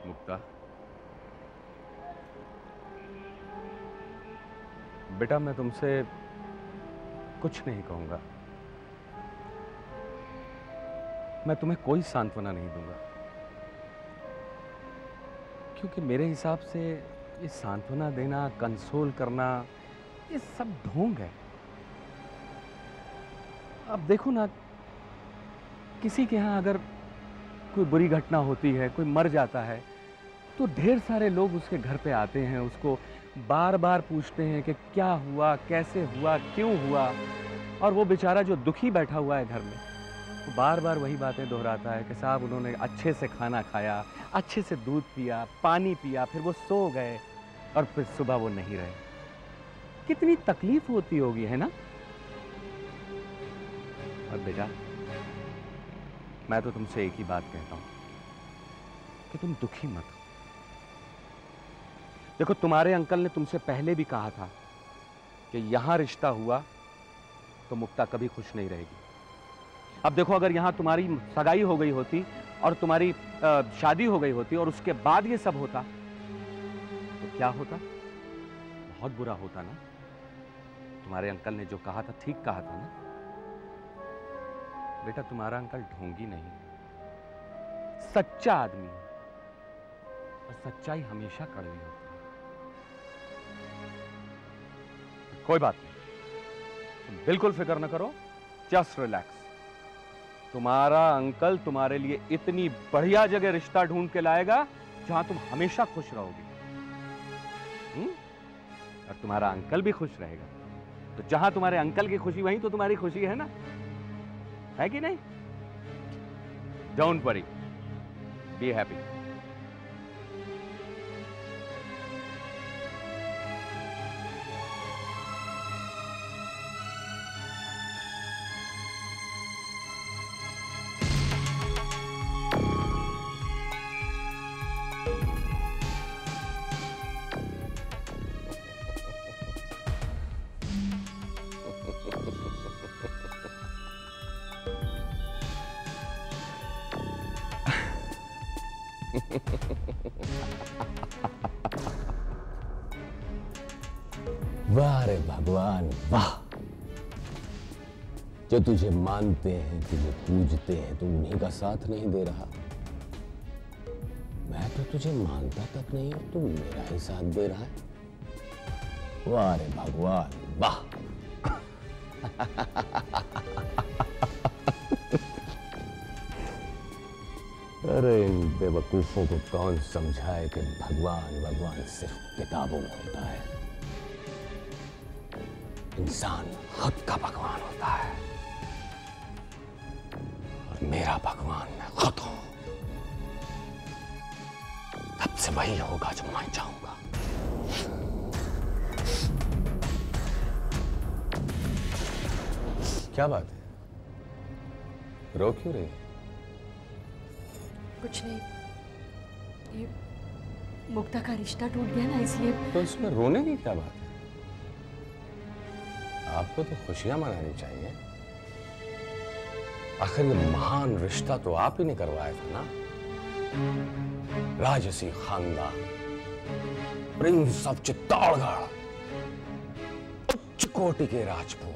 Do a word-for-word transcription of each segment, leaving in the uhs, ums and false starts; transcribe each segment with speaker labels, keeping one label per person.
Speaker 1: मुक्ता, बेटा मैं तुमसे कुछ नहीं कहूंगा। मैं तुम्हें कोई सांत्वना नहीं दूंगा, क्योंकि मेरे हिसाब से ये सांत्वना देना, कंसोल करना, ये सब ढोंग है। अब देखो ना, किसी के यहां अगर कोई बुरी घटना होती है, कोई मर जाता है, तो ढेर सारे लोग उसके घर पे आते हैं, उसको बार बार पूछते हैं कि क्या हुआ, कैसे हुआ, क्यों हुआ। और वो बेचारा जो दुखी बैठा हुआ है घर में, वो बार बार वही बातें दोहराता है कि साहब उन्होंने अच्छे से खाना खाया, अच्छे से दूध पिया, पानी पिया, फिर वो सो गए और फिर सुबह वो नहीं रहे। कितनी तकलीफ होती होगी, है ना? और बेटा, मैं तो तुमसे एक ही बात कहता हूं कि तुम दुखी मत हो। देखो, तुम्हारे अंकल ने तुमसे पहले भी कहा था कि यहां रिश्ता हुआ तो मुक्ता कभी खुश नहीं रहेगी। अब देखो, अगर यहां तुम्हारी सगाई हो गई होती और तुम्हारी आ, शादी हो गई होती और उसके बाद ये सब होता तो क्या होता? बहुत बुरा होता ना। तुम्हारे अंकल ने जो कहा था ठीक कहा था ना। बेटा, तुम्हारा अंकल ढोंगी नहीं, सच्चा आदमी है, और सच्चाई हमेशा कड़वी होती है। कोई बात नहीं, तुम बिल्कुल फिक्र न करो, जस्ट रिलैक्स। तुम्हारा अंकल तुम्हारे लिए इतनी बढ़िया जगह रिश्ता ढूंढ के लाएगा जहां तुम हमेशा खुश रहोगे। हुँ? और तुम्हारा अंकल भी खुश रहेगा, तो जहां तुम्हारे अंकल की खुशी वहीं तो तुम्हारी खुशी है ना, है कि नहीं? Don't worry, be happy.
Speaker 2: वाह रे भगवान वाह, जो तुझे मानते हैं, तुझे पूजते हैं, तू उन्हीं का साथ नहीं दे रहा। मैं तो तुझे मानता तक नहीं और तू मेरा ही साथ दे रहा है। वाह रे भगवान वाह। अरे इन बेवकूफों को कौन समझाए कि भगवान भगवान सिर्फ किताबों में होता है। इंसान खुद का भगवान होता है, और मेरा भगवान मैं खुद हूं। तब से वही होगा जो मैं चाहूंगा। क्या बात है, रो क्यों रही?
Speaker 3: कुछ नहीं, ये मुक्ता का रिश्ता टूट गया ना, इसलिए।
Speaker 2: तो इसमें रोने की क्या बात है? आपको तो खुशियां मनानी चाहिए। आखिर ये महान रिश्ता तो आप ही ने करवाया था ना। राजसी खानदान, प्रिंस ऑफ चित्तौड़गढ़, उच्च कोटि के राजपूत।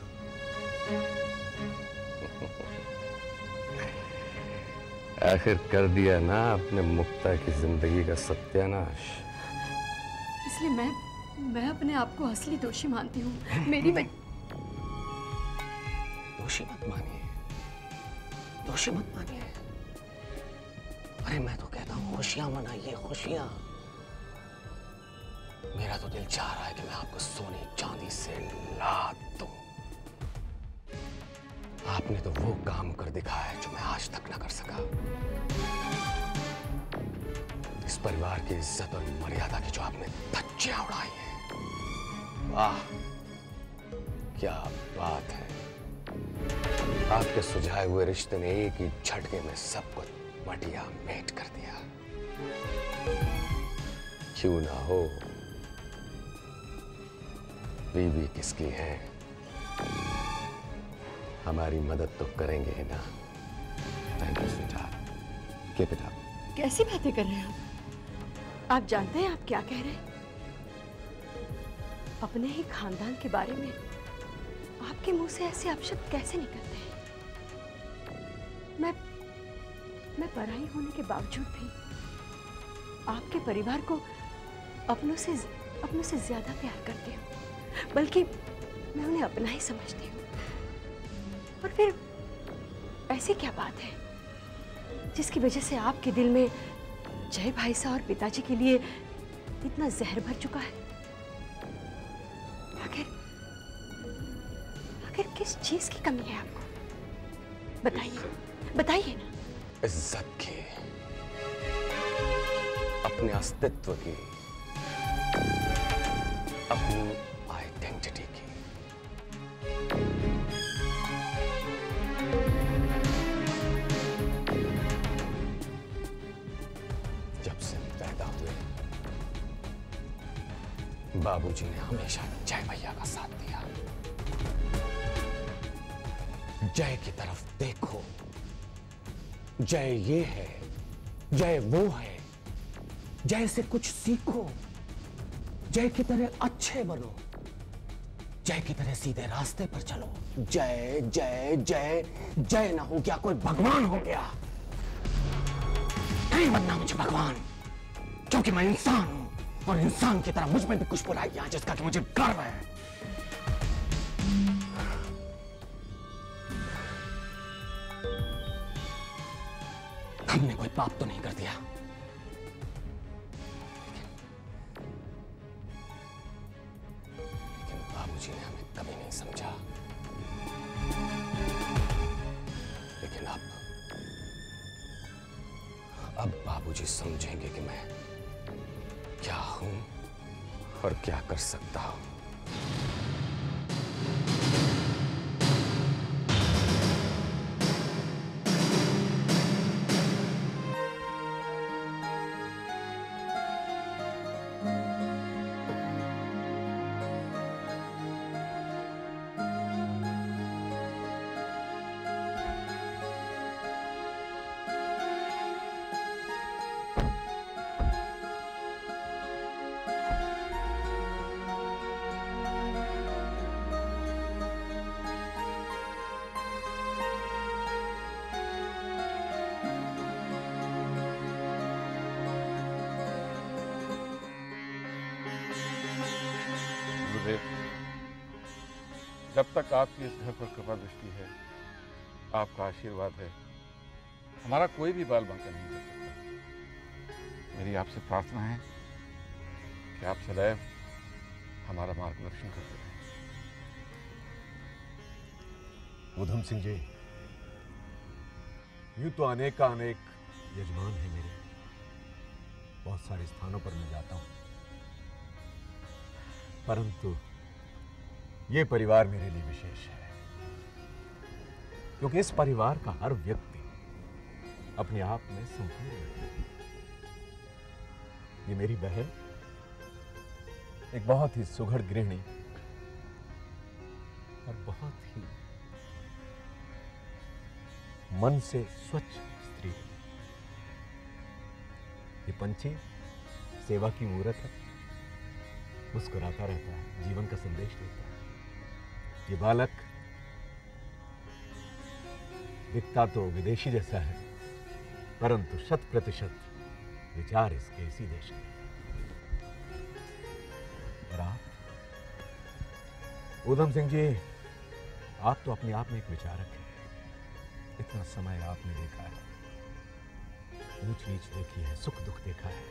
Speaker 2: आखिर कर दिया ना अपने मुक्ता की जिंदगी का सत्यानाश।
Speaker 3: इसलिए मैं मैं अपने आप को असली दोषी मानती हूँ। मेरी वजह।
Speaker 2: दोषी मत मानिए, दोषी मत मानिए। अरे मैं तो कहता हूँ खुशियां मनाइए, खुशियां। मेरा तो दिल चाह रहा है कि मैं आपको सोने चांदी से लाद दूं। आपने तो वो काम कर दिखाया है जो मैं आज तक ना कर सका। इस परिवार की इज्जत और मर्यादा की जो आपने धज्जियां उड़ाई हैं, वाह क्या बात है। आपके सुझाए हुए रिश्ते ने एक ही झटके में सब कुछ मटिया मेट कर दिया। क्यों ना हो, बीवी किसकी है, हमारी मदद तो करेंगे ही ना। Thank you sweetheart, keep it up.
Speaker 3: कैसी बातें कर रहे हैं आप? आप जानते हैं आप क्या कह रहे हैं? अपने ही खानदान के बारे में आपके मुंह से ऐसे अपशब्द कैसे निकलते हैं? मैं मैं पराई होने के बावजूद भी आपके परिवार को अपनों से अपनों से ज्यादा प्यार करती हूँ, बल्कि मैं उन्हें अपना ही समझती हूँ। और फिर ऐसी क्या बात है जिसकी वजह से आपके दिल में जय भाई साहब और पिताजी के लिए इतना जहर भर चुका है? आखिर आखिर किस चीज की कमी है आपको? बताइए, बताइए ना।
Speaker 2: इज्जत की, अपने अस्तित्व की, अपनी आइडेंटिटी की। जब से पैदा हुए बाबूजी ने हमेशा जय भैया का साथ दिया। जय की तरफ देखो, जय ये है, जय वो है, जय से कुछ सीखो, जय की तरह अच्छे बनो, जय की तरह सीधे रास्ते पर चलो। जय जय जय जय ना हो गया कोई भगवान हो गया। नहीं बनना मुझे भगवान, क्योंकि मैं इंसान हूं और इंसान की तरह मुझ में भी कुछ बुराइयां जिसका कि मुझे गर्व है। हमने कोई पाप तो नहीं कर दिया, लेकिन बाबूजी ने हमें कभी नहीं समझा। लेकिन अब अब बाबूजी समझेंगे कि मैं क्या हूं और क्या कर सकता हूं।
Speaker 4: जब तक आपकी इस घर पर कृपा दृष्टि है, आपका आशीर्वाद है, हमारा कोई भी बाल बांका नहीं कर सकता। मेरी आपसे प्रार्थना है कि आप सदैव हमारा मार्गदर्शन करते रहें।
Speaker 5: उधम सिंह जी, यूं तो अनेक का अनेक यजमान है मेरे, बहुत सारे स्थानों पर मैं जाता हूं, परंतु ये परिवार मेरे लिए विशेष है, क्योंकि इस परिवार का हर व्यक्ति अपने आप में संपूर्ण है। ये मेरी बहन एक बहुत ही सुघड़ गृहिणी और बहुत ही मन से स्वच्छ स्त्री। ये पंछी सेवा की मूरत है, मुस्कुराता रहता है, जीवन का संदेश देता है। ये बालक दिखता तो विदेशी जैसा है, परंतु शत प्रतिशत विचार इसके इसी देश के। और आप उधम सिंह जी, आप तो अपने आप में एक विचारक हैं। इतना समय आपने देखा है, ऊंच नीच देखी है, सुख दुख देखा है,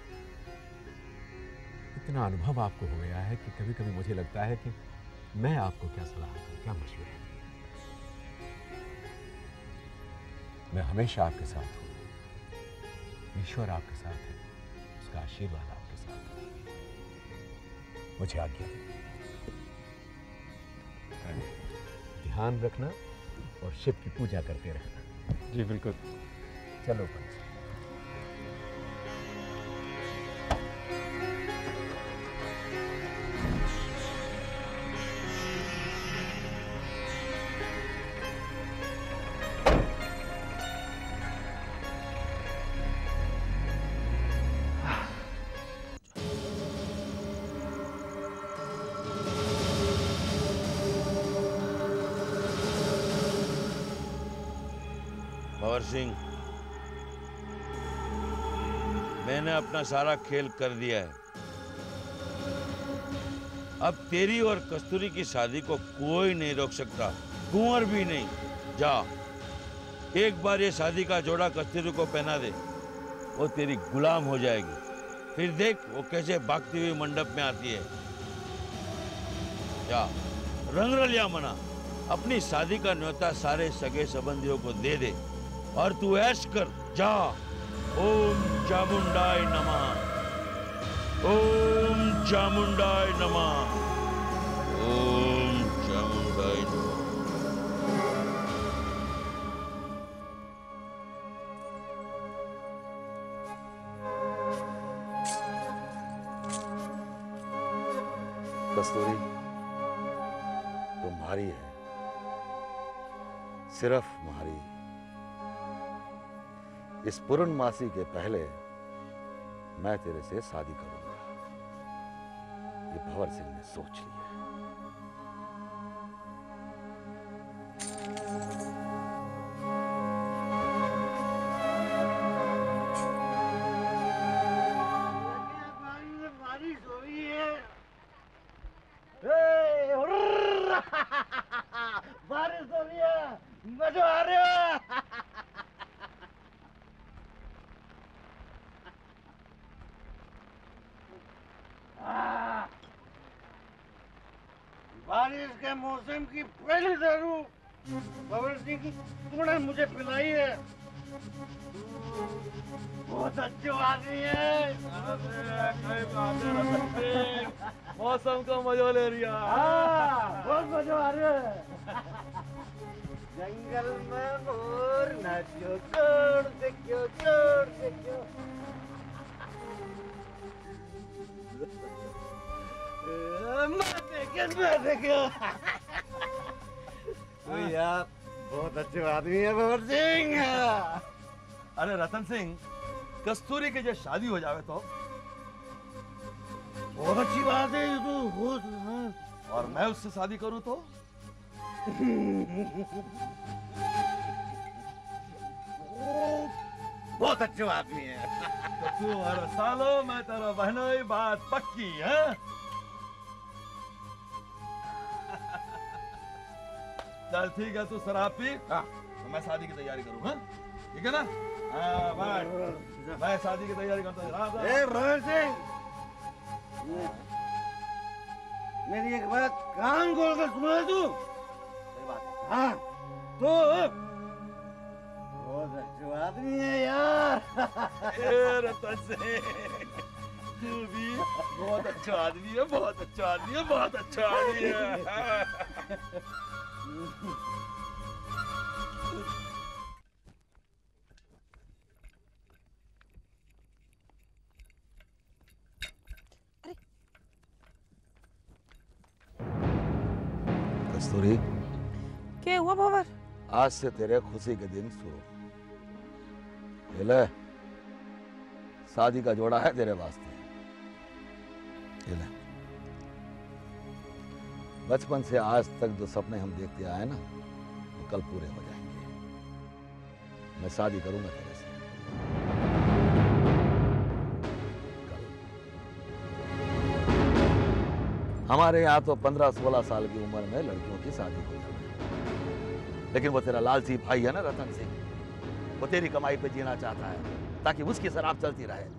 Speaker 5: इतना अनुभव आपको हो गया है कि कभी कभी मुझे लगता है कि मैं आपको क्या सलाह दूं, क्या मशवरे दूं। मैं हमेशा आपके साथ हूं, ईश्वर आपके साथ है, उसका आशीर्वाद आपके साथ है। मुझे आज्ञा दें। ध्यान रखना और शिव की पूजा करते रहना।
Speaker 4: जी बिल्कुल।
Speaker 5: चलो पंच।
Speaker 6: भंवर सिंह, मैंने अपना सारा खेल कर दिया है। अब तेरी और कस्तूरी की शादी को कोई नहीं रोक सकता, कुंवर भी नहीं। जा, एक बार ये शादी का जोड़ा कस्तूरी को पहना दे, वो तेरी गुलाम हो जाएगी। फिर देख वो कैसे भागती हुई मंडप में आती है। जा, रंगरलिया मना, अपनी शादी का न्योता सारे सगे संबंधियों को दे दे और तू ऐश कर। जा। ओम चामुंडाय नमः, ओम चामुंडाय नमः, ओम चामुंडाय नमः।
Speaker 2: कस्तूरी तुम्हारी है, सिर्फ तुम्हारी। इस पूर्णमासी के पहले मैं तेरे से शादी करूंगा, ये भंवर सिंह ने सोच लिया है।
Speaker 7: बारिश हो रही है, मजा आ रहा है। बारिश के मौसम की पहली दारू भंवर सिंह की तूने मुझे पिलाई है। बहुत अच्छे आदमी है।
Speaker 1: मौसम का मजा ले रही है।
Speaker 7: हाँ, बहुत मजा आ रहा है। जंगल में मोर नाचो, छोड़ दे क्यों, छोड़ दे क्यों। माते क्यों, माते क्यों। यार बहुत अच्छे आदमी है भंवर सिंह।
Speaker 1: अरे रतन सिंह, कस्तूरी के जो शादी हो जावे तो
Speaker 7: बहुत अच्छी बात है ये तो। बहुत, हाँ।
Speaker 1: और मैं उससे शादी करूं तो
Speaker 7: बहुत अच्छे आदमी है।
Speaker 1: तो तू हर सालों मैं तेरा बहनोई बात पक्की है। चल ठीक है, तू शराब पी, हाँ, तो मैं शादी की तैयारी करूँ। हाँ ठीक है ना? हाँ भाई, मैं शादी की तैयारी करता हूँ।
Speaker 7: ए भंवर सिंह, मेरी एक बात कान खोल कर सुना तू। हाँ तो बहुत अच्छे आदमी है यार।
Speaker 1: ए रतन सिंह, तू भी बहुत अच्छा आदमी है, बहुत अच्छा आदमी है, बहुत अच्छा आदमी है।
Speaker 2: कस्तूरी,
Speaker 8: क्या हुआ भंवर?
Speaker 2: आज से तेरे खुशी के दिन शुरू। ये ले, शादी का जोड़ा है तेरे वास्ते। ये ले, बचपन से आज तक जो सपने हम देखते आए ना, वो कल पूरे हो जाएंगे। मैं शादी करूंगा तेरे से कल। हमारे यहाँ तो पंद्रह सोलह साल की उम्र में लड़कियों की शादी हो जाती है, लेकिन वो तेरा लालची भाई है ना रतन सिंह, वो तेरी कमाई पे जीना चाहता है ताकि उसकी शराब चलती रहे।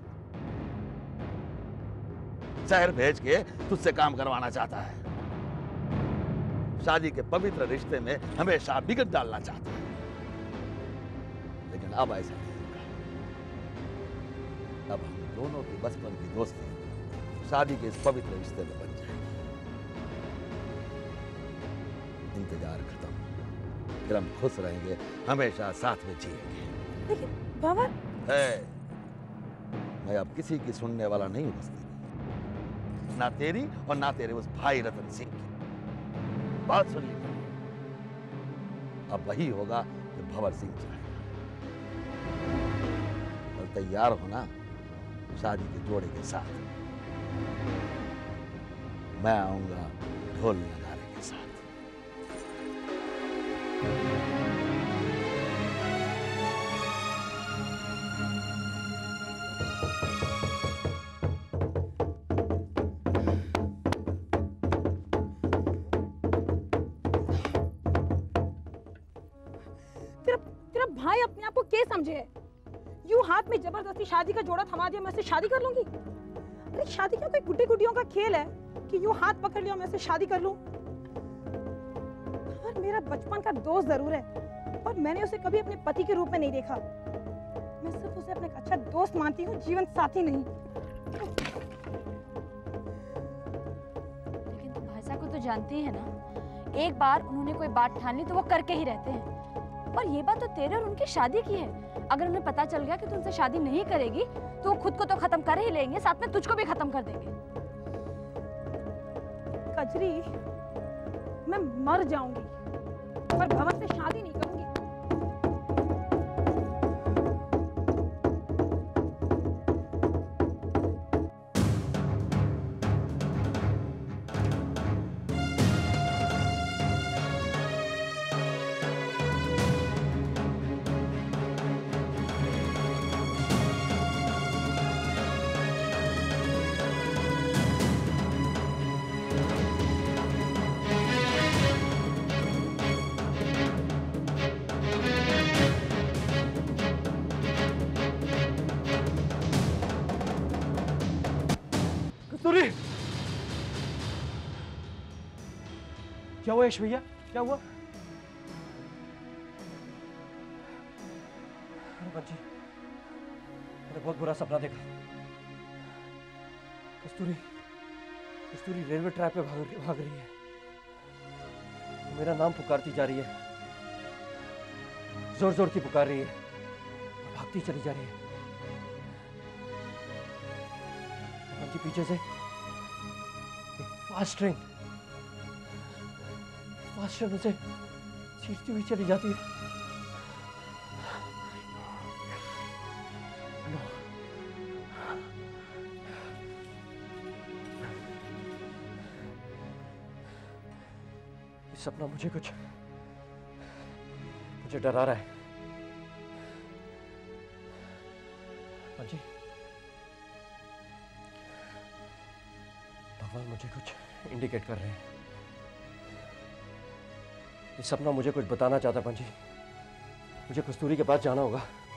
Speaker 2: शहर भेज के तुझसे काम करवाना चाहता है, शादी के पवित्र रिश्ते में हमेशा बिगड़ डालना चाहता है। लेकिन अब ऐसा नहीं होगा। अब हम दोनों की बचपन की दोस्ती शादी के इस पवित्र रिश्ते में बन जाएगी। इंतजार खत्म, फिर हम खुश रहेंगे, हमेशा साथ में जिएंगे।
Speaker 8: लेकिन भंवर,
Speaker 2: है, मैं अब किसी की सुनने वाला नहीं हूं बस्ती, ना तेरी और ना तेरे उस भाई रतन सिंह की। बात सुन ली, अब वही होगा जो भंवर सिंह चाहेगा। और तैयार होना शादी के जोड़े के साथ। मैं आऊंगा ढोल नगारे के साथ।
Speaker 8: भाई अपने आप को क्या समझे है? यूं हाथ में जबरदस्ती शादी का जोड़ा थमा दिया, मैं उससे शादी कर लूंगी? अरे शादी क्या कोई गुड्डी गुड्डियों का खेल है कि यूं हाथ पकड़ लिया मैं उससे शादी कर लूं? और मेरा बचपन का दोस्त जरूर है, और मैंने उसे कभी अपने पति के रूप में नहीं देखा। मैं सिर्फ उसे अपना एक अच्छा दोस्त मानती हूँ, जीवन साथी नहीं।
Speaker 9: लेकिन तुम भाई साहब को तो जानती है ना, एक बार उन्होंने कोई बात ठान ली तो वो करके ही रहते हैं। और ये बात तो तेरे और उनकी शादी की है। अगर उन्हें पता चल गया कि तू उनसे शादी नहीं करेगी तो वो खुद को तो खत्म कर ही लेंगे, साथ में तुझको भी खत्म कर देंगे।
Speaker 8: कजरी, मैं मर जाऊंगी पर भवन से शादी नहीं करूंगी।
Speaker 7: कस्तूरी, क्या हुआ यश भैया, क्या हुआ? बच्ची, मैंने बहुत बुरा सपना देखा। कस्तूरी, कस्तूरी रेलवे ट्रैक पे भाग, भाग रही है। मेरा नाम पुकारती जा रही है, जोर जोर की पुकार रही है, भागती चली जा रही है। बच्ची पीछे से फास्ट ट्रेन फास्ट ट्रेन उसे चीरती हुई चली जाती है। नो। ये सपना मुझे कुछ मुझे डरा रहा है। जी, भगवान मुझे कुछ इंडिकेट कर रहे हैं। ये सपना मुझे कुछ बताना चाहता है पंजी। मुझे कस्तूरी के पास जाना होगा।